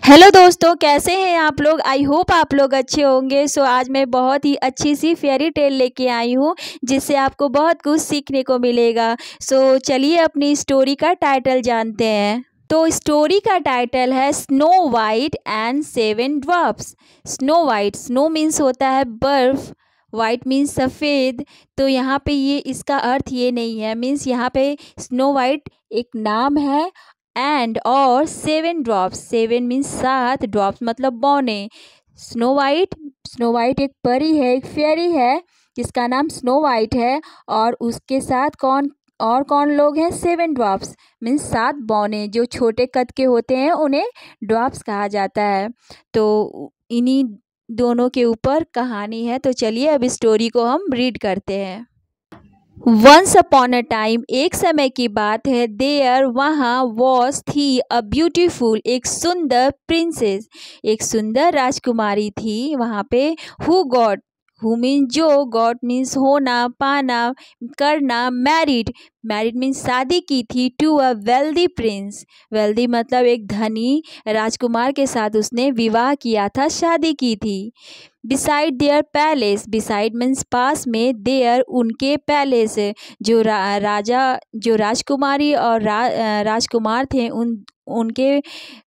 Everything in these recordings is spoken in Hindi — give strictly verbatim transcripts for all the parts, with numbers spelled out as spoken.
हेलो दोस्तों, कैसे हैं आप लोग। आई होप आप लोग अच्छे होंगे। सो आज मैं बहुत ही अच्छी सी फेयरी टेल लेके आई हूँ जिससे आपको बहुत कुछ सीखने को मिलेगा। सो चलिए अपनी स्टोरी का टाइटल जानते हैं। तो स्टोरी का टाइटल है Snow White and Seven Dwarfs. Snow White, snow means होता है बर्फ, वाइट मीन्स सफ़ेद। तो यहाँ पे ये इसका अर्थ ये नहीं है, मीन्स यहाँ पे स्नो वाइट एक नाम है एंड और सेवन ड्रॉप्स, सेवन मीन्स सात, ड्रॉप्स मतलब बौने। स्नो वाइट, स्नो वाइट एक परी है, एक फेयरी है जिसका नाम स्नो वाइट है। और उसके साथ कौन और कौन लोग हैं? सेवन ड्रॉप्स मीन्स सात बौने। जो छोटे कद के होते हैं उन्हें ड्रॉप्स कहा जाता है। तो इन्हीं दोनों के ऊपर कहानी है। तो चलिए अब स्टोरी को हम रीड करते हैं। वंस अपॉन अ टाइम, एक समय की बात है, देयर वहाँ वॉज थी अ ब्यूटीफुल, एक सुंदर प्रिंसेस, एक सुंदर राजकुमारी थी वहाँ पे। हु गॉट, हु मीन्स जो, गॉट मीन्स होना, पाना, करना, मैरिड, मैरिड मीन्स शादी की थी, to a wealthy prince, wealthy मतलब एक धनी राजकुमार के साथ उसने विवाह किया था, शादी की थी। Beside their palace, beside means पास में, देयर उनके पैलेस, जो रा, राजा जो राजकुमारी और रा, राजकुमार थे उन उनके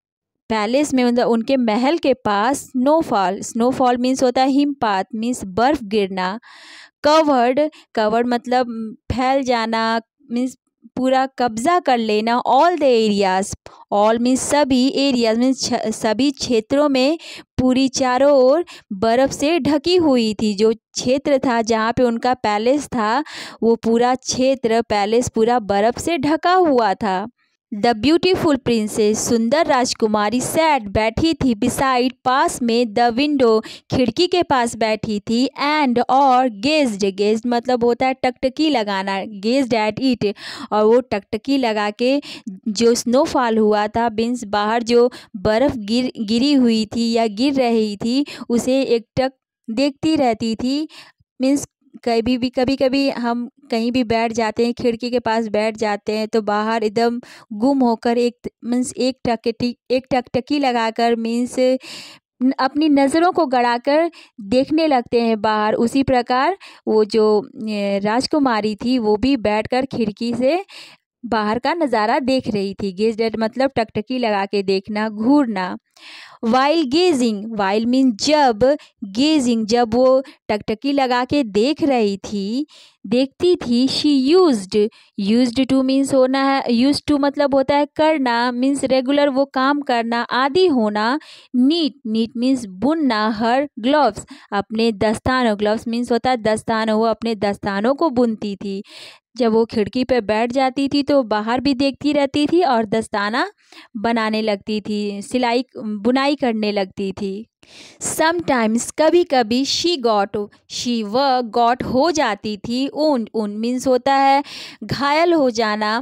पैलेस में, उनके महल के पास स्नोफॉल, स्नोफॉल मीन्स होता है हिमपात, मीन्स बर्फ गिरना। कवर्ड, कवर्ड मतलब फैल जाना, मीन्स पूरा कब्जा कर लेना। All the areas, all means सभी, एरियाज मीन्स सभी क्षेत्रों में, पूरी चारों ओर बर्फ़ से ढकी हुई थी। जो क्षेत्र था जहाँ पे उनका पैलेस था वो पूरा क्षेत्र, पैलेस पूरा बर्फ़ से ढका हुआ था। द ब्यूटीफुल प्रिंसेस, सुंदर राजकुमारी, सैट बैठी थी, बिसाइड पास में, द विंडो खिड़की के पास बैठी थी, एंड और, गेज्ड, गेज्ड मतलब होता है टकटकी लगाना, गेज्ड एट इट, और वो टकटकी लगा के जो स्नोफॉल हुआ था, बीन्स बाहर जो बर्फ़ गिर गिरी हुई थी या गिर रही थी उसे एकटक देखती रहती थी। मीन्स कभी भी कभी कभी हम कहीं भी बैठ जाते हैं, खिड़की के पास बैठ जाते हैं तो बाहर एकदम गुम होकर एक मीन्स एक टकटकी एक टकटकी लगाकर मीन्स अपनी नज़रों को गड़ाकर देखने लगते हैं बाहर। उसी प्रकार वो जो राजकुमारी थी वो भी बैठकर खिड़की से बाहर का नज़ारा देख रही थी। गेज एट मतलब टकटकी लगा के देखना, घूरना। वाइल गेजिंग, वाइल मीन जब, गेजिंग जब वो टकटकी लगा के देख रही थी, देखती थी। She used, used to means होना है, यूज टू मतलब होता है करना, मीन्स रेगुलर वो काम करना, आदि होना। नीट, नीट मीन्स बुनना। हर ग्लव्स, अपने दस्तानों, ग्लव्स मीन्स होता है दस्तानों, वो अपने दस्तानों को बुनती थी। जब वो खिड़की पर बैठ जाती थी तो बाहर भी देखती रहती थी और दस्ताना बनाने लगती थी, सिलाई बुनाई करने लगती थी। समटाइम्स कभी कभी, शी गॉट, शी व गॉट हो जाती थी, उन, उन मीन्स होता है घायल हो जाना।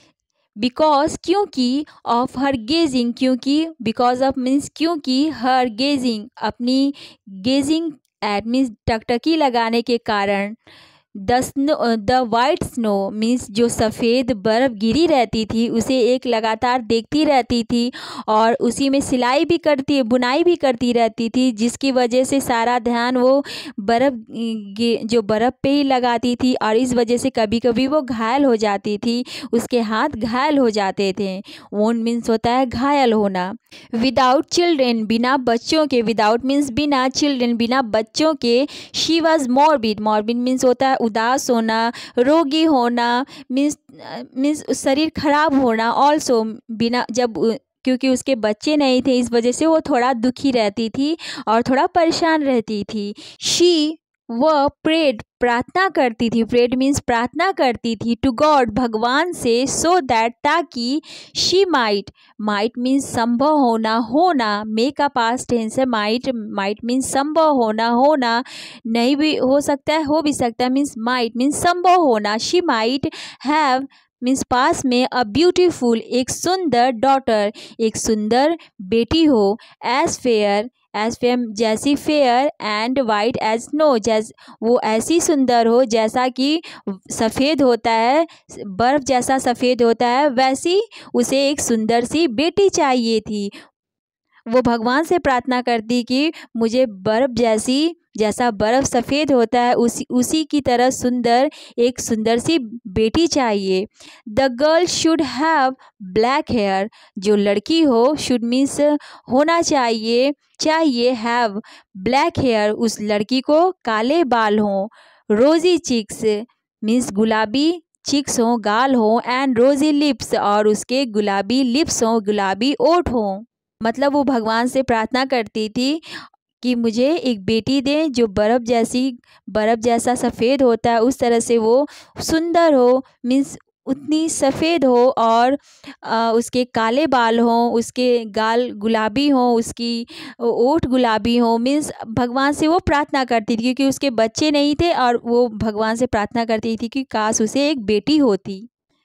बिकॉज क्योंकि, ऑफ हर गेजिंग क्योंकि, बिकॉज ऑफ मीन्स क्योंकि, हर गेजिंग अपनी, गेजिंग एट मीन्स टकटकी लगाने के कारण। The snow, the white snow means जो सफ़ेद बर्फ़ गिरी रहती थी उसे एक लगातार देखती रहती थी और उसी में सिलाई भी करती, बुनाई भी करती रहती थी, जिसकी वजह से सारा ध्यान वो बर्फ़ जो बर्फ़ पे ही लगाती थी और इस वजह से कभी कभी वो घायल हो जाती थी, उसके हाथ घायल हो जाते थे। वोंड मीन्स होता है घायल होना। विदाउट चिल्ड्रेन, बिना बच्चों के, विदाउट मीन्स बिना, चिल्ड्रेन बिना बच्चों के। She was morbid, morbid means होता है उदास होना, रोगी होना, मीन्स मीन्स शरीर खराब होना। ऑल्सो बिना, जब क्योंकि उसके बच्चे नहीं थे इस वजह से वो थोड़ा दुखी रहती थी और थोड़ा परेशान रहती थी। शी वह प्रेड, प्रार्थना करती थी, प्रेड मीन्स प्रार्थना करती थी, टू गॉड भगवान से, सो दैट ताकि, शी माइट, माइट मीन्स संभव होना, होना, मेक का पास्ट टेंस है, माइट, माइट मीन्स संभव होना, होना नहीं भी हो सकता है, हो भी सकता है, मीन्स माइट मीन्स संभव होना। शी माइट हैव मीन्स पास में, अ ब्यूटीफुल एक सुंदर, डॉटर एक सुंदर बेटी हो, एज फेयर, एज फेयर जैसी, fair, and white as snow जैस वो ऐसी सुंदर हो जैसा कि सफ़ेद होता है, बर्फ़ जैसा सफ़ेद होता है, वैसी उसे एक सुंदर सी बेटी चाहिए थी। वो भगवान से प्रार्थना करती कि मुझे बर्फ़ जैसी जैसा बर्फ़ सफ़ेद होता है उसी उसी की तरह सुंदर एक सुंदर सी बेटी चाहिए। The girl should have black hair, जो लड़की हो शुड मीन्स होना चाहिए चाहिए हैव ब्लैक हेयर, उस लड़की को काले बाल हों। रोज़ी चिक्स मीन्स गुलाबी चिक्स हों, गाल हों, एंड रोज़ी लिप्स और उसके गुलाबी लिप्स हों, गुलाबी ओठ हों। मतलब वो भगवान से प्रार्थना करती थी कि मुझे एक बेटी दें जो बर्फ़ जैसी बर्फ़ जैसा सफ़ेद होता है उस तरह से वो सुंदर हो, मीन्स उतनी सफ़ेद हो और आ, उसके काले बाल हों, उसके गाल गुलाबी हों, उसकी ओठ गुलाबी हों। मीन्स भगवान से वो प्रार्थना करती थी क्योंकि उसके बच्चे नहीं थे और वो भगवान से प्रार्थना करती थी कि काश उसे एक बेटी होती।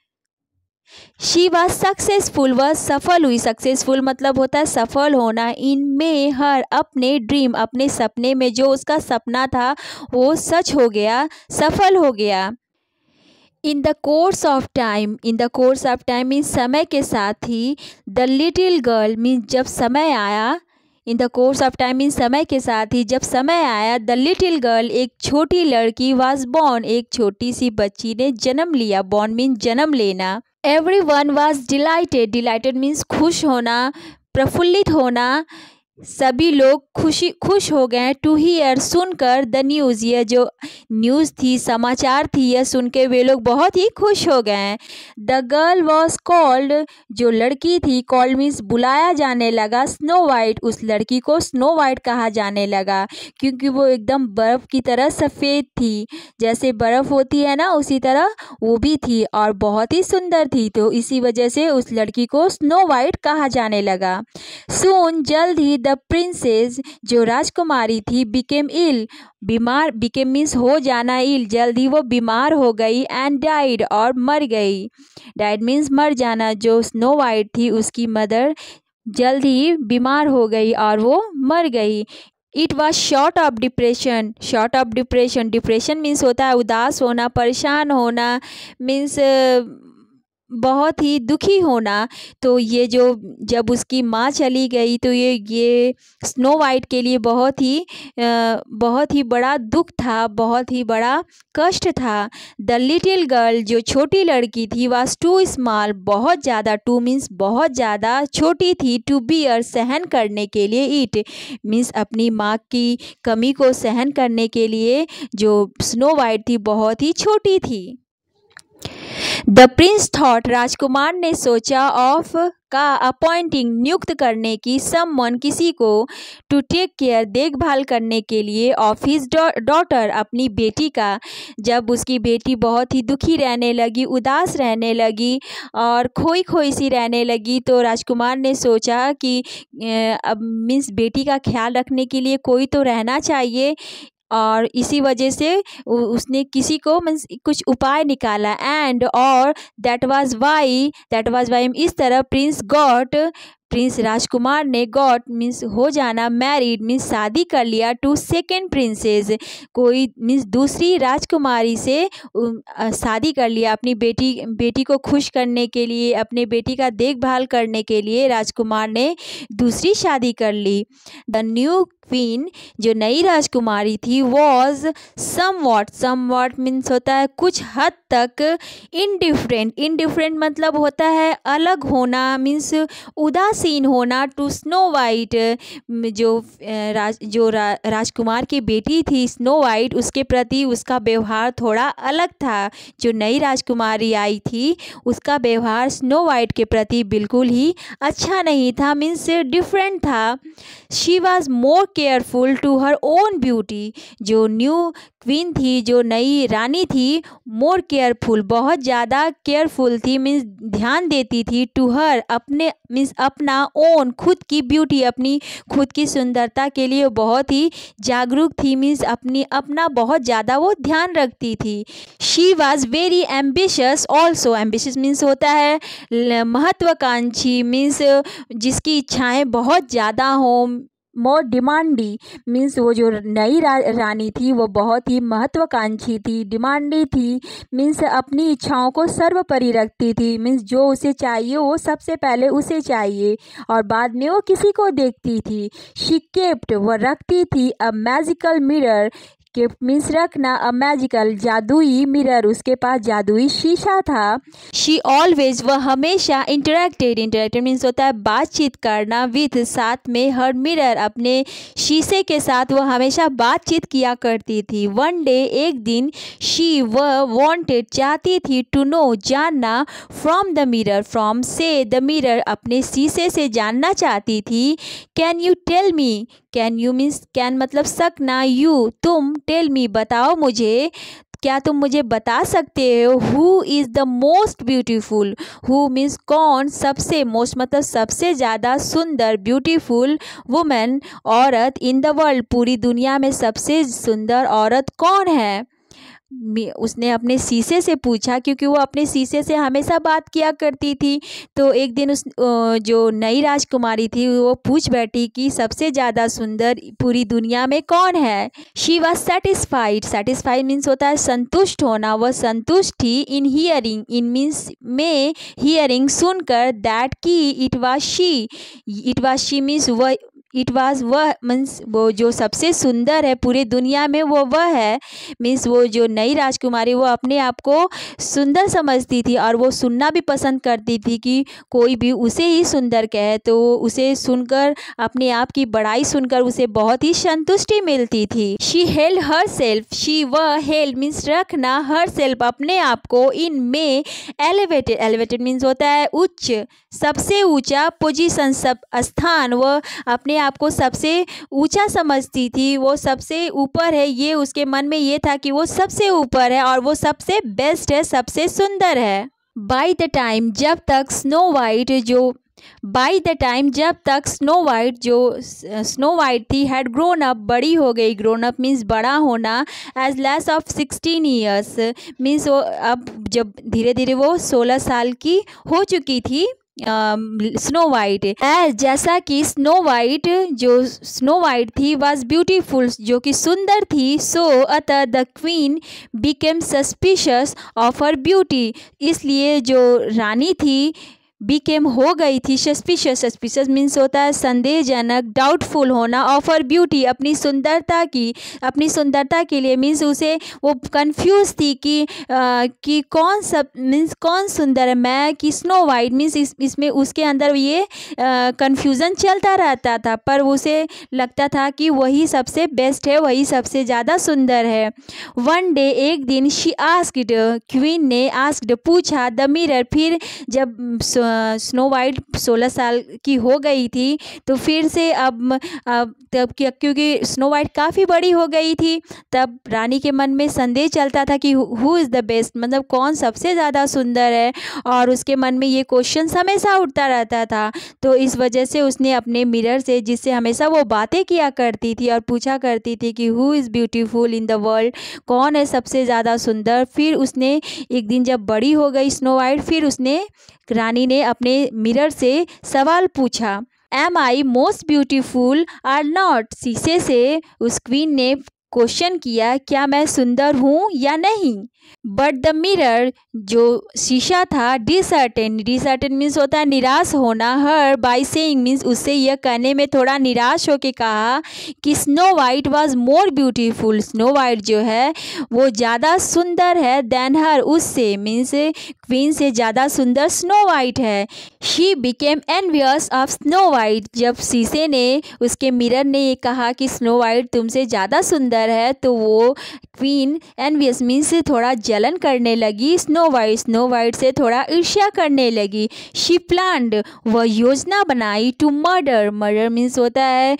शी वॉज सक्सेसफुल, वह सफल हुई। सक्सेसफुल मतलब होता है सफल होना। इन में हर अपने ड्रीम, अपने सपने में जो उसका सपना था वो सच हो गया, सफल हो गया। In the course of time, in the course of time means समय के साथ ही। द लिटिल गर्ल मीन्स जब समय आया। In the course of time means समय के साथ ही जब समय आया। द लिटिल गर्ल एक छोटी लड़की वाज बॉर्न, एक छोटी सी बच्ची ने जन्म लिया। बॉर्न मीन्स जन्म लेना। Everyone was delighted, delighted means खुश होना, प्रफुल्लित होना। सभी लोग खुशी खुश हो गए। टू हियर सुनकर, द न्यूज़ यह जो न्यूज़ थी समाचार थी यह सुन के वे लोग बहुत ही खुश हो गए। द गर्ल वॉज कॉल्ड, जो लड़की थी कॉल्ड मीन्स बुलाया जाने लगा। स्नो वाइट, उस लड़की को स्नो वाइट कहा जाने लगा क्योंकि वो एकदम बर्फ़ की तरह सफ़ेद थी। जैसे बर्फ़ होती है ना उसी तरह वो भी थी और बहुत ही सुंदर थी, तो इसी वजह से उस लड़की को स्नो वाइट कहा जाने लगा। सून जल्द ही द प्रिंसेस, जो राजकुमारी थी, बिकेम इल, बीमार, बिकेम मीन्स हो जाना, इल जल्द ही वो बीमार हो गई। एंड डाइड और मर गई। डाइड मीन्स मर जाना। जो स्नो वाइट थी उसकी मदर जल्द ही बीमार हो गई और वो मर गई। It was short of depression, short of depression, depression means होता है उदास होना, परेशान होना, मीन्स बहुत ही दुखी होना। तो ये जो जब उसकी माँ चली गई तो ये ये स्नो वाइट के लिए बहुत ही बहुत ही बड़ा दुख था, बहुत ही बड़ा कष्ट था। द लिटिल गर्ल, जो छोटी लड़की थी, वाज टू स्मॉल, बहुत ज़्यादा, टू मीन्स बहुत ज़्यादा छोटी थी, टू बियर सहन करने के लिए, इट मीन्स अपनी माँ की कमी को सहन करने के लिए जो स्नो वाइट थी बहुत ही छोटी थी। द प्रिंस थॉट, राजकुमार ने सोचा, ऑफ का अपॉइंटिंग नियुक्त करने की, समवन किसी को, टू टेक केयर देखभाल करने के लिए, ऑफ हिज डॉटर अपनी बेटी का। जब उसकी बेटी बहुत ही दुखी रहने लगी, उदास रहने लगी और खोई खोई सी रहने लगी तो राजकुमार ने सोचा कि अब मीन्स बेटी का ख्याल रखने के लिए कोई तो रहना चाहिए और इसी वजह से उसने किसी को मीन्स कुछ उपाय निकाला। एंड और that was why that was why इस तरह प्रिंस गॉट, प्रिंस राजकुमार ने, गॉट मीन्स हो जाना, मैरिड मीन्स शादी कर लिया, टू सेकेंड प्रिंसेस, कोई मीन्स दूसरी राजकुमारी से शादी कर लिया। अपनी बेटी बेटी को खुश करने के लिए, अपने बेटी का देखभाल करने के लिए राजकुमार ने दूसरी शादी कर ली। द न्यू क्वीन, जो नई राजकुमारी थी, वॉज समवॉट, समवॉट मीन्स होता है कुछ हद तक, इनडिफरेंट, इनडिफरेंट मतलब होता है अलग होना, मीन्स उदासीन होना, टू स्नो वाइट, जो राज जो रा, राजकुमार की बेटी थी स्नो वाइट, उसके प्रति उसका व्यवहार थोड़ा अलग था। जो नई राजकुमारी आई थी उसका व्यवहार स्नो वाइट के प्रति बिल्कुल ही अच्छा नहीं था, मीन्स डिफरेंट था। She was more careful to her own beauty, जो न्यू क्वीन थी, जो नई रानी थी, मोर केयरफुल बहुत ज़्यादा केयरफुल थी, मीन्स ध्यान देती थी, टू हर अपने मीन्स अपना, ओन खुद की ब्यूटी, अपनी खुद की सुंदरता के लिए बहुत ही जागरूक थी, मीन्स अपनी अपना बहुत ज़्यादा वो ध्यान रखती थी। She was very ambitious also, ambitious means होता है महत्वाकांक्षी, मीन्स जिसकी इच्छाएं बहुत ज़्यादा हों, मोर डिमांडी मीन्स वो जो नई रा, रानी थी वो बहुत ही महत्वाकांक्षी थी। डिमांडी थी मीन्स अपनी इच्छाओं को सर्वोपरि रखती थी, मीन्स जो उसे चाहिए वो सबसे पहले उसे चाहिए और बाद में वो किसी को देखती थी। शी केप्ट वो रखती थी a magical mirror, kept means रखना, अ मैजिकल जादुई मिरर उसके पास जादुई शीशा था। शी ऑलवेज वह हमेशा इंटरेक्टेड, इंटरेक्टेड मीन्स होता है बातचीत करना, विथ साथ में हर मिरर अपने शीशे के साथ वह हमेशा बातचीत किया करती थी। वन डे एक दिन शी वह वांटेड चाहती थी टू नो जानना, फ्रॉम द मिरर फ्रॉम से द मिरर अपने शीशे से जानना चाहती थी। Can you tell me, can you means can मतलब सकना, यू तुम, टेल मी बताओ मुझे, क्या तुम मुझे बता सकते हो who is the most beautiful, who means कौन, सबसे, मोस्ट मतलब सबसे ज़्यादा सुंदर, ब्यूटीफुल वुमेन औरत, इन द वर्ल्ड पूरी दुनिया में सबसे सुंदर औरत कौन है। उसने अपने शीशे से पूछा क्योंकि वो अपने शीशे से हमेशा बात किया करती थी। तो एक दिन उस जो नई राजकुमारी थी वो पूछ बैठी कि सबसे ज़्यादा सुंदर पूरी दुनिया में कौन है। She was satisfied, satisfied means होता है संतुष्ट होना, वह संतुष्ट थी। इन हियरिंग, इन मीन्स में, हियरिंग सुनकर, दैट की it was she, it was she means वह, इट वाज वह मीन्स वो जो सबसे सुंदर है पूरे दुनिया में वो वह है, मीन्स वो जो नई राजकुमारी वो अपने आप को सुंदर समझती थी और वो सुनना भी पसंद करती थी कि कोई भी उसे ही सुंदर कहे, तो उसे सुनकर अपने आप की बड़ाई सुनकर उसे बहुत ही संतुष्टि मिलती थी। She held herself, she वह हेल्ड मीन्स रखना, हर सेल्फ अपने आप को, इन में एलिवेटेड, एलिवेटेड मीन्स होता है उच्च, सबसे ऊंचा, पोजीशन सब स्थान, वह अपने आपको सबसे ऊंचा समझती थी, वो सबसे ऊपर है, ये उसके मन में ये था कि वो सबसे ऊपर है और वो सबसे बेस्ट है, सबसे सुंदर है। बाय द टाइम जब तक स्नो वाइट जो बाय द टाइम जब तक स्नो वाइट जो स्नो वाइट थी हैड ग्रोन अप बड़ी हो गई, ग्रोन अप मीन्स बड़ा होना, age less of sixteen years means वो अब जब धीरे धीरे वो सोलह साल की हो चुकी थी स्नो वाइट, एज जैसा कि स्नो वाइट जो स्नो वाइट थी वाज ब्यूटीफुल जो कि सुंदर थी, सो अतः the queen became suspicious of her beauty, इसलिए जो रानी थी बिकेम हो गई थी सस्पिशियस, सस्पिशियस मीन्स होता है संदेहजनक, डाउटफुल होना, ऑफ हर ब्यूटी अपनी सुंदरता की, अपनी सुंदरता के लिए मीन्स उसे वो कंफ्यूज थी कि आ, कि कौन सब मीन्स कौन सुंदर है, मैं कि स्नो वाइट मीन्स इस इसमें उसके अंदर ये कंफ्यूजन चलता रहता था, पर उसे लगता था कि वही सबसे बेस्ट है, वही सबसे ज़्यादा सुंदर है। वन डे एक दिन शी आस्क्ड, क्वीन ने आस्क्ड पूछा, द मिरर फिर जब स्नो वाइट सोलह साल की हो गई थी तो फिर से अब अब तब क्योंकि स्नो वाइट काफ़ी बड़ी हो गई थी तब रानी के मन में संदेह चलता था कि हु इज़ द बेस्ट मतलब कौन सबसे ज़्यादा सुंदर है, और उसके मन में ये क्वेश्चन हमेशा उठता रहता था। तो इस वजह से उसने अपने मिरर से, जिससे हमेशा वो बातें किया करती थी और पूछा करती थी कि who is beautiful in the world, कौन है सबसे ज़्यादा सुंदर, फिर उसने एक दिन जब बड़ी हो गई स्नो वाइट फिर उसने रानी ने अपने मिरर से सवाल पूछा, am I most beautiful or not, शीशे से उस क्वीन ने क्वेश्चन किया क्या मैं सुंदर हूँ या नहीं। बट द मिरर जो शीशा था डिसर्टेन, डिसर्टेन मीन्स होता है निराश होना, हर बाय सेइंग मीन्स उससे यह कहने में थोड़ा निराश होकर कहा कि snow white was more beautiful, snow white जो है वो ज़्यादा सुंदर है, देन हर उससे मीन्स क्वीन से ज़्यादा सुंदर स्नो वाइट है। She became envious of snow white, जब शीशे ने उसके मिरर ने ये कहा कि स्नो वाइट तुमसे ज़्यादा सुंदर है तो वो क्वीन एनवियस मीन्स थोड़ा जलन करने लगी, स्नो वाइट स्नो वाइट से थोड़ा ईर्ष्या करने लगी। शी प्लान्ड, वह योजना बनाई, टू मर्डर, मर्डर मीन्स होता है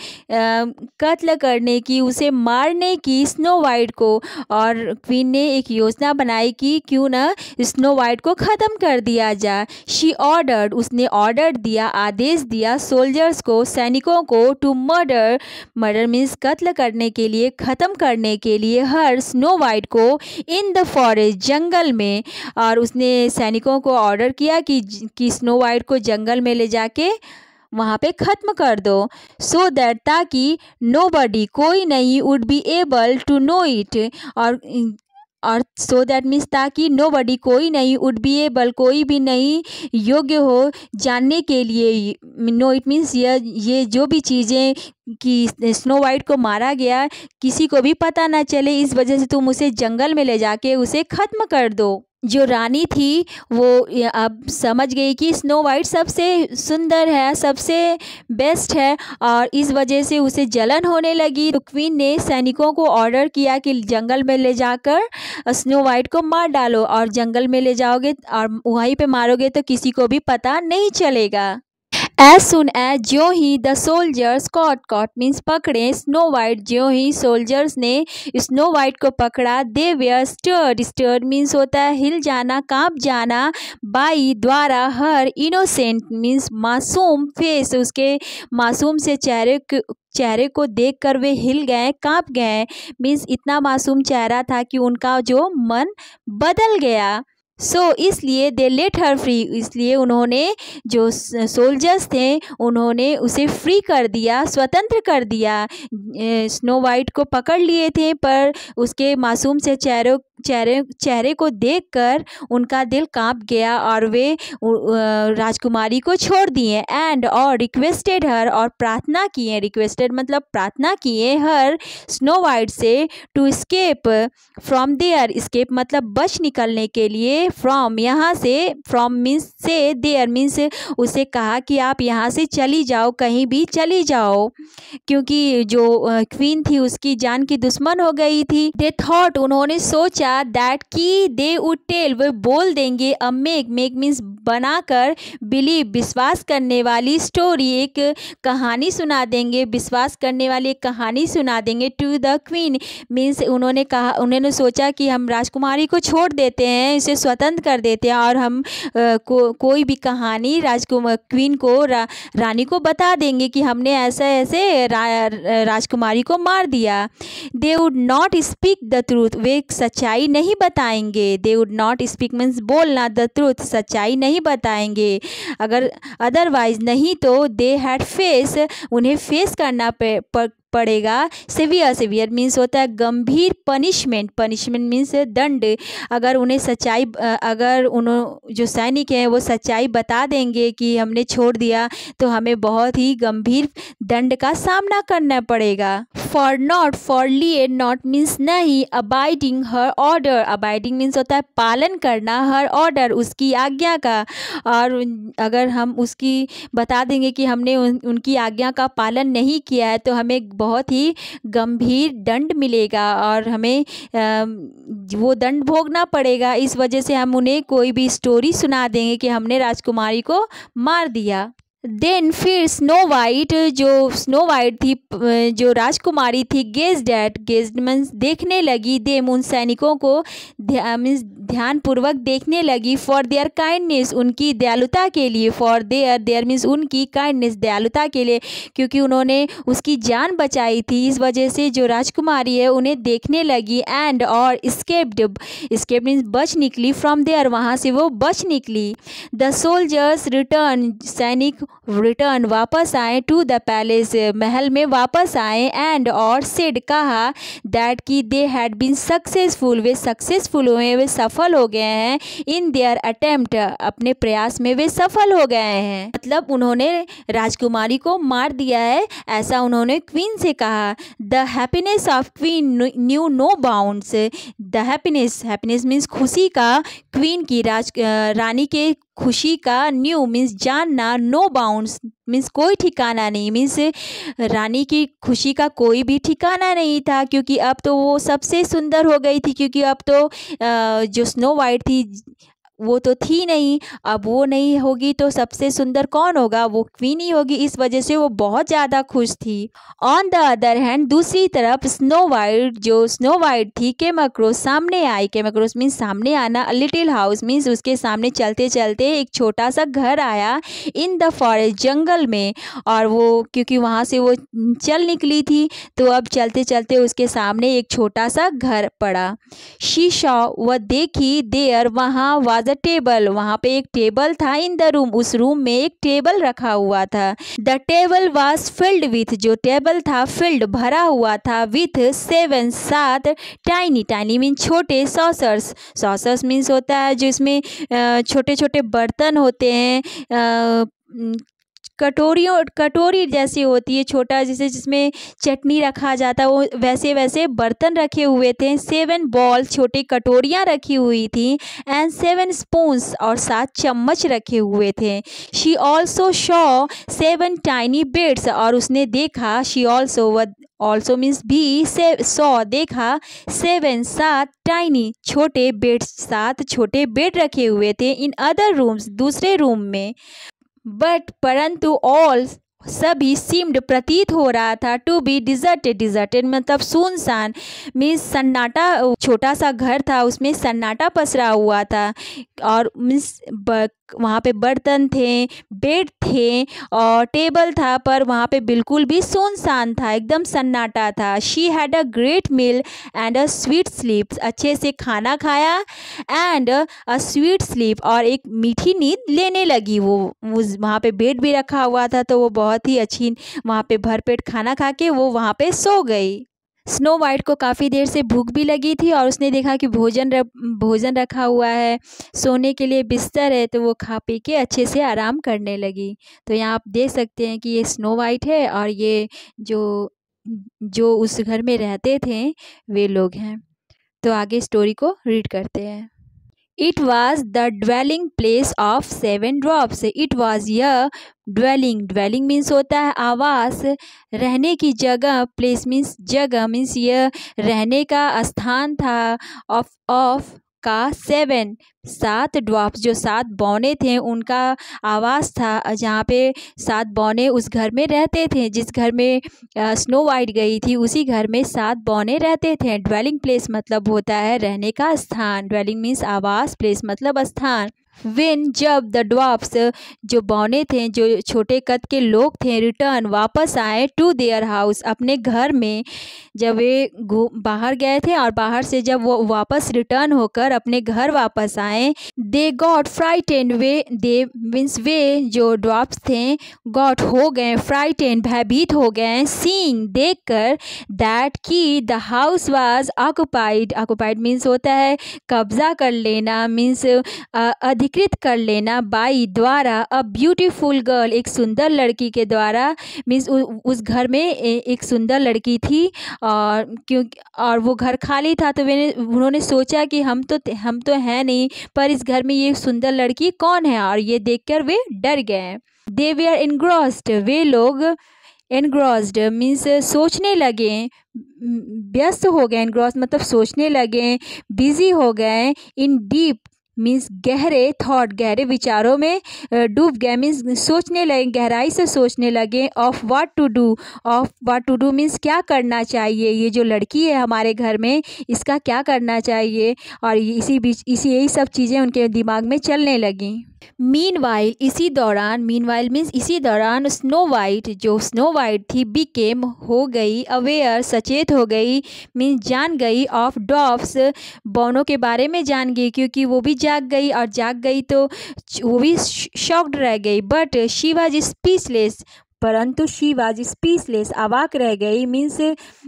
कत्ल करने की, उसे मारने की स्नो वाइट को, और क्वीन ने एक योजना बनाई कि क्यों ना स्नो वाइट को ख़त्म कर दिया जाए। शी ऑर्डर्ड, उसने ऑर्डर दिया, आदेश दिया सोल्जर्स को, सैनिकों को, टू मर्डर, मर्डर मीन्स कत्ल करने के लिए, ख़त्म करने के लिए, हर स्नो वाइट को, इन द फॉरेस्ट जंगल में, और उसने सैनिकों को ऑर्डर किया कि कि स्नो वाइट को जंगल में ले जाके वहाँ पे ख़त्म कर दो। सो दैट ताकि नो बडी कोई नहीं would be able to know it और और सो दैट मीन्स ताकि नो बडी कोई नहीं वुड बी एबल कोई भी नहीं योग्य हो जानने के लिए। नो इट मीन्स ये ये जो भी चीज़ें कि स्नो वाइट को मारा गया किसी को भी पता ना चले, इस वजह से तुम उसे जंगल में ले जाके उसे ख़त्म कर दो। जो रानी थी वो अब समझ गई कि स्नो वाइट सबसे सुंदर है, सबसे बेस्ट है और इस वजह से उसे जलन होने लगी। तो क्वीन ने सैनिकों को ऑर्डर किया कि जंगल में ले जाकर स्नो वाइट को मार डालो और जंगल में ले जाओगे और वहीं पे मारोगे तो किसी को भी पता नहीं चलेगा। एज सुन एज ज्यों ही the soldiers caught caught means पकड़े स्नो वाइट, ज्यों ही सोल्जर्स ने स्नो वाइट को पकड़ा they were stirred stirred means होता है हिल जाना, कांप जाना, बाई द्वारा हर इनोसेंट मीन्स मासूम फेस उसके मासूम से चेहरे चेहरे को देखकर वे हिल गए, कांप गए मीन्स इतना मासूम चेहरा था कि उनका जो मन बदल गया। सो so, इसलिए दे लेट हर फ्री, इसलिए उन्होंने जो सोल्जर्स थे उन्होंने उसे फ्री कर दिया, स्वतंत्र कर दिया। स्नो वाइट को पकड़ लिए थे पर उसके मासूम से चेहरे चेहरे चेहरे को देखकर उनका दिल कांप गया और वे राजकुमारी को छोड़ दिए। एंड और रिक्वेस्टेड हर और प्रार्थना किए, रिक्वेस्टेड मतलब प्रार्थना किए हर स्नो वाइट से to escape from there, escape मतलब बच निकलने के लिए, फ्रॉम यहाँ से, फ्रॉम मीन्स से, देयर मीन्स उसे कहा कि आप यहाँ से चली जाओ, कहीं भी चली जाओ, क्योंकि जो क्वीन थी उसकी जान की दुश्मन हो गई थी। दे थॉट उन्होंने सोचा दैट कि दे वुड टेल वे बोल देंगे, अ मेक मेक मीन्स बनाकर, बिलीव विश्वास करने वाली, स्टोरी एक कहानी सुना देंगे, विश्वास करने वाली एक कहानी सुना देंगे टू द क्वीन मीन्स उन्होंने कहा, उन्होंने सोचा कि हम राजकुमारी को छोड़ देते हैं, इसे स्वतंत्र कर देते हैं और हम आ, को, कोई भी कहानी राजकुमार क्वीन को रा, रानी को बता देंगे कि हमने ऐसा ऐसे रा, राजकुमारी को मार दिया। They would not speak the truth, वे सच्चाई नहीं बताएंगे। They would not speak means बोलना, द ट्रूथ सच्चाई नहीं बताएंगे, अगर अदरवाइज नहीं तो दे हैड फेस उन्हें फेस करना पे, पर, पड़ेगा। सिवियर सिवियर मीन्स होता है गंभीर, पनिशमेंट पनिशमेंट मीन्स दंड, अगर उन्हें सच्चाई अगर उन्होंने जो सैनिक हैं वो सच्चाई बता देंगे कि हमने छोड़ दिया तो हमें बहुत ही गंभीर दंड का सामना करना पड़ेगा। फॉर नॉट फॉर लिए नॉट मीन्स नहीं, abiding her order, abiding means होता है पालन करना, हर ऑर्डर उसकी आज्ञा का, और अगर हम उसकी बता देंगे कि हमने उन, उनकी आज्ञा का पालन नहीं किया है तो हमें बहुत ही गंभीर दंड मिलेगा और हमें वो दंड भोगना पड़ेगा। इस वजह से हम उन्हें कोई भी स्टोरी सुना देंगे कि हमने राजकुमारी को मार दिया। देन फिर स्नो वाइट, जो स्नो वाइट थी जो राजकुमारी थी, गेज्ड एट, गेज्ड मीन्स देखने लगी, देम उन सैनिकों को मीन्स ध्यानपूर्वक देखने लगी, फॉर देयर काइंडनेस उनकी दयालुता के लिए, फॉर देयर देयर मीन्स उनकी काइंडनेस दयालुता के लिए, क्योंकि उन्होंने उसकी जान बचाई थी, इस वजह से जो राजकुमारी है उन्हें देखने लगी। एंड और स्केप्ड, स्केप मीन्स बच निकली, फ्रॉम देयर वहाँ से वो बच निकली। द सोल्जर्स रिटर्न, सैनिक रिटर्न वापस आए, टू द पैलेस महल में वापस आए, एंड और सेड कहा, दैट कि दे हैड बीन सक्सेसफुल वे सक्सेसफुल हुए, वे सफल हो गए हैं, इन देयर अटेम्प्ट अपने प्रयास में वे सफल हो गए हैं, मतलब उन्होंने राजकुमारी को मार दिया है, ऐसा उन्होंने क्वीन से कहा। The happiness of queen knew no bounds, the happiness happiness means खुशी का, क्वीन की राज रानी के खुशी का, न्यू मीन्स जानना, नो बाउंड्स मीन्स कोई ठिकाना नहीं, मीन्स रानी की खुशी का कोई भी ठिकाना नहीं था, क्योंकि अब तो वो सबसे सुंदर हो गई थी, क्योंकि अब तो जो स्नो वाइट थी वो तो थी नहीं, अब वो नहीं होगी तो सबसे सुंदर कौन होगा, वो क्वीन ही होगी, इस वजह से वो बहुत ज़्यादा खुश थी। ऑन द अदर हैंड दूसरी तरफ स्नो वाइट, जो स्नो वाइट थी, केम अक्रॉस सामने आई, केम अक्रॉस मीन्स सामने आना, अ लिटिल हाउस मीन्स उसके सामने चलते चलते एक छोटा सा घर आया, इन द फॉरेस्ट जंगल में, और वो क्योंकि वहाँ से वो चल निकली थी तो अब चलते चलते उसके सामने एक छोटा सा घर पड़ा। शी सॉ वह देखी, देयर वहाँ वाज वॉज अ टेबल, वहाँ पे एक टेबल था। इन द रूम, उस रूम में एक टेबल रखा हुआ था। The table was filled with, जो टेबल था फिल्ड भरा हुआ था विथ सेवन, सात, टाइनी, टाइनी मीन छोटे, सॉसर्स, सॉसर्स मीन्स होता है जो इसमें छोटे छोटे बर्तन होते हैं, कटोरियों कटोरी जैसी होती है, छोटा जैसे जिसमें चटनी रखा जाता है, वो वैसे वैसे बर्तन रखे हुए थे। सेवन बॉल, छोटी कटोरियाँ रखी हुई थी। एंड सेवन स्पून्स, और सात चम्मच रखे हुए थे। She also saw seven tiny beds, और उसने देखा, शी ऑल्सो ऑल्सो मीन्स भी, से सौ देखा, सेवन सात टाइनी छोटे बेड्स, सात छोटे बेड रखे हुए थे। इन अदर रूम्स, दूसरे रूम में। बट परंतु ऑल, सभी, सीम्ड प्रतीत हो रहा था, टू बी डिजर्टेड, डिजर्टेड मतलब सुनसान, मीन्स सन्नाटा, छोटा सा घर था उसमें सन्नाटा पसरा हुआ था। और मीन्स वहाँ पे बर्तन थे, बेड थे और टेबल था, पर वहाँ पे बिल्कुल भी सुनसान था, एकदम सन्नाटा था। She had a great meal and a sweet sleep, अच्छे से खाना खाया, एंड अ स्वीट स्लीप, और एक मीठी नींद लेने लगी। वो वहाँ पे बेड भी रखा हुआ था, तो वो बहुत ही अच्छी वहाँ पे भरपेट खाना खा के वो वहाँ पे सो गई। स्नो वाइट को काफ़ी देर से भूख भी लगी थी, और उसने देखा कि भोजन र, भोजन रखा हुआ है, सोने के लिए बिस्तर है, तो वो खा पी के अच्छे से आराम करने लगी। तो यहाँ आप देख सकते हैं कि ये स्नो वाइट है, और ये जो जो उस घर में रहते थे वे लोग हैं। तो आगे स्टोरी को रीड करते हैं। It was the dwelling place of seven drops, it was यह ड्वेलिंग, ड्वेलिंग मीन्स होता है आवास, रहने की जगह, प्लेस मीन्स जगह, मीन्स यह रहने का स्थान था, ऑफ ऑफ का, सेवन, सात ड्वार्फ्स, जो सात बौने थे उनका आवास था, जहाँ पे सात बौने उस घर में रहते थे। जिस घर में स्नो वाइट गई थी उसी घर में सात बौने रहते थे। ड्वेलिंग प्लेस मतलब होता है रहने का स्थान, ड्वेलिंग मीन्स आवास, प्लेस मतलब स्थान। वेन, जब, द ड्वार्फ्स, जो बौने थे, जो छोटे कद के लोग थे, रिटर्न, वापस आए, टू देयर हाउस, अपने घर में, जब वे बाहर गए थे और बाहर से जब वो वापस रिटर्न होकर अपने घर वापस आए, दे गॉट फ्राइटेंड, वे, दे मीन्स वे जो ड्वार्फ्स थे, गॉट हो गए, फ्राइटेंड भयभीत हो गए, सीइंग देखकर, दैट की the house was occupied, occupied means होता है कब्जा कर लेना, मीन्स अधिकृत कर लेना, बाई द्वारा, अ ब्यूटीफुल गर्ल, एक सुंदर लड़की के द्वारा, मीन्स उस घर में एक सुंदर लड़की थी, और क्योंकि और वो घर खाली था, तो मैंने उन्होंने सोचा कि हम तो हम तो हैं नहीं, पर इस घर में ये सुंदर लड़की कौन है, और ये देखकर वे डर गए। दे वे आर एनग्रॉस्ड, वे लोग, एनग्रॉस्ड मीन्स सोचने लगे, व्यस्त हो गए, एनग्रॉस मतलब सोचने लगे, बिजी हो गए, इन डीप मीन्स गहरे, थॉट गहरे विचारों में डूब गए, मीन्स सोचने लगे, गहराई से सोचने लगे, of what to do, of what to do means क्या करना चाहिए, ये जो लड़की है हमारे घर में इसका क्या करना चाहिए, और इसी बीच इसी यही सब चीज़ें उनके दिमाग में चलने लगीं। मीनवाइल, इसी दौरान, मीनवाइल मीन्स इसी दौरान, स्नो वाइट, जो स्नो वाइट थी, बिकेम हो गई, अवेयर सचेत हो गई, मीन्स जान गई, ऑफ ड्वार्फ्स बौनों के बारे में जान गई, क्योंकि वो भी जाग गई, और जाग गई तो वो भी शॉक्ड रह गई। बट शी वाज स्पीचलेस, परंतु शी वाज स्पीचलेस, अवाक रह गई, मीन्स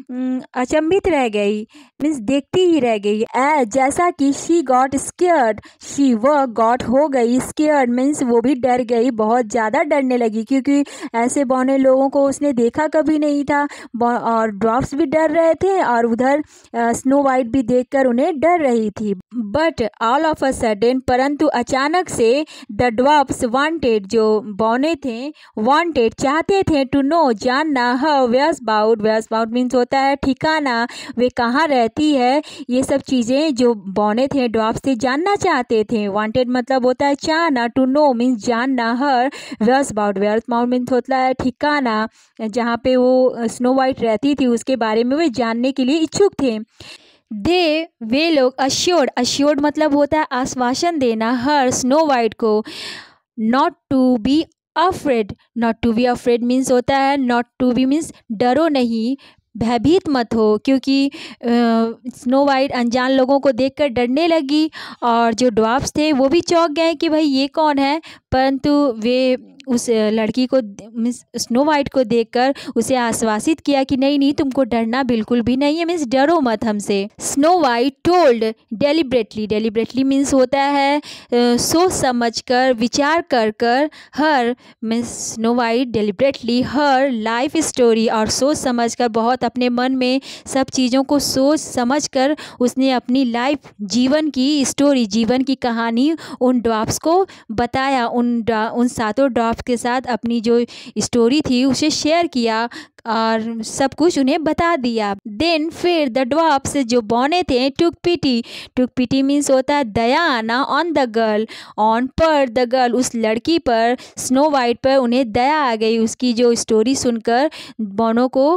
अचंभित रह गई, मीन्स देखती ही रह गई। ए जैसा कि शी गॉट स्केयर्ड, शी वह गॉट हो गई, स्केयर्ड मीन्स वो भी डर गई, बहुत ज़्यादा डरने लगी, क्योंकि ऐसे बौने लोगों को उसने देखा कभी नहीं था, और ड्वार्फ्स भी डर रहे थे, और उधर स्नो वाइट भी देखकर उन्हें डर रही थी। But all of a sudden, परंतु अचानक से, द ड्वार्फ्स वांटेड, जो बौने थे, वांटेड चाहते थे, टू नो जानना, her whereabouts, whereabouts means होता है ठिकाना, वे कहाँ रहती है, ये सब चीज़ें जो बौने थे ड्वार्फ्स से जानना चाहते थे। वांटेड मतलब होता है चाहना, टू नो मीन्स जानना, her whereabouts, whereabouts means होता है ठिकाना, जहाँ पे वो स्नो वाइट रहती थी उसके बारे में वे जानने के लिए इच्छुक थे। दे वे लोग, अश्योर्ड, अश्योर्ड मतलब होता है आश्वासन देना, हर स्नो वाइट को, not to be afraid, not to be afraid means होता है नॉट टू बी मीन्स डरो नहीं, भयभीत मत हो, क्योंकि स्नो वाइट अनजान लोगों को देखकर डरने लगी और जो ड्वार्फ्स थे वो भी चौंक गए कि भाई ये कौन है। परंतु वे उस लड़की को मिस स्नो वाइट को देखकर उसे आश्वासित किया कि नहीं नहीं तुमको डरना बिल्कुल भी नहीं है, मीन्स डरो मत हमसे। Snow white told deliberately, deliberately means होता है सोच समझ कर, विचार कर कर, her means snow white deliberately her life story, और सोच समझ कर बहुत अपने मन में सब चीज़ों को सोच समझ कर उसने अपनी लाइफ जीवन की स्टोरी, जीवन की कहानी उन ड्वार्फ्स को बताया। उन उन सातों ड्वार्फ्स के साथ अपनी जो स्टोरी थी उसे शेयर किया और सब कुछ उन्हें बता दिया। देन फिर द ड्वार्फ्स जो बौने थे टुक पिटी, टुक पिटी मीन्स होता है दया आना, ऑन द गर्ल, ऑन पर द गर्ल, उस लड़की पर, स्नो वाइट पर उन्हें दया आ गई। उसकी जो स्टोरी सुनकर बौनों को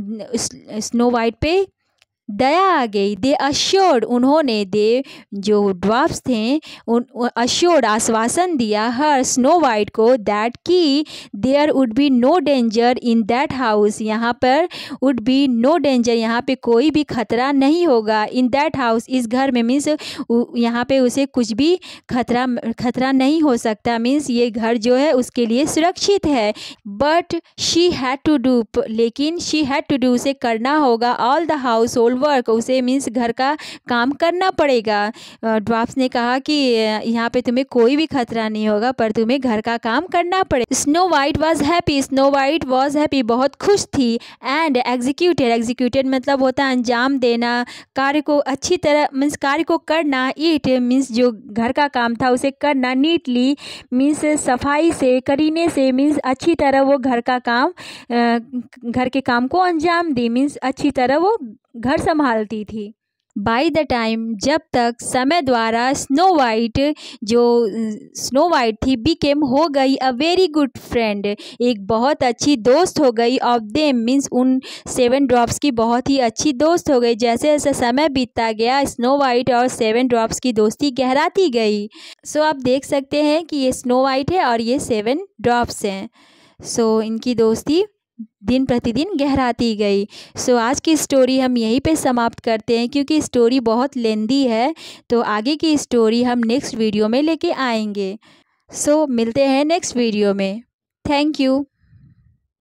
स्नो वाइट पे दया आ गई। दे अश्योर्ड, उन्होंने, दे जो ड्वार्फ्स थे उन अश्योर्ड आश्वासन दिया हर स्नो वाइट को दैट कि there would be no danger in that house, यहाँ पर वुड बी नो डेंजर, यहाँ पे कोई भी खतरा नहीं होगा। इन दैट हाउस, इस घर में, मीन्स यहाँ पे उसे कुछ भी खतरा खतरा नहीं हो सकता, मीन्स ये घर जो है उसके लिए सुरक्षित है। But she had to do, लेकिन शी हैड टू डू, उसे करना होगा all the household work, उसे मीन्स घर का काम करना पड़ेगा। ड्वार्फ्स ने कहा कि यहाँ पे तुम्हें कोई भी खतरा नहीं होगा पर तुम्हें घर का काम करना पड़ेगा। Snow white was happy, snow white was happy, बहुत खुश थी। एंड एग्जीक्यूटेड, एग्जीक्यूटेड मतलब होता है अंजाम देना, कार्य को अच्छी तरह, मीन्स कार्य को करना। इट मीन्स जो घर का काम था उसे करना, नीटली मीन्स सफाई से, करीने से, मीन्स अच्छी तरह वो घर का काम, घर के काम को अंजाम दी, मीन्स अच्छी तरह वो घर संभालती थी। बाय द टाइम, जब तक समय द्वारा स्नो वाइट जो स्नो वाइट थी बिकेम हो गई अ वेरी गुड फ्रेंड, एक बहुत अच्छी दोस्त हो गई। ऑफ देम मीन्स उन सेवन ड्वार्फ्स की बहुत ही अच्छी दोस्त हो गई। जैसे जैसे समय बीतता गया स्नो वाइट और सेवन ड्वार्फ्स की दोस्ती गहराती गई। सो so, आप देख सकते हैं कि ये स्नो वाइट है और ये सेवन ड्वार्फ्स हैं। सो so, इनकी दोस्ती दिन प्रतिदिन गहराती गई। सो so, आज की स्टोरी हम यहीं पे समाप्त करते हैं क्योंकि स्टोरी बहुत लेंदी है, तो आगे की स्टोरी हम नेक्स्ट वीडियो में लेके आएंगे। सो so, मिलते हैं नेक्स्ट वीडियो में। Thank you.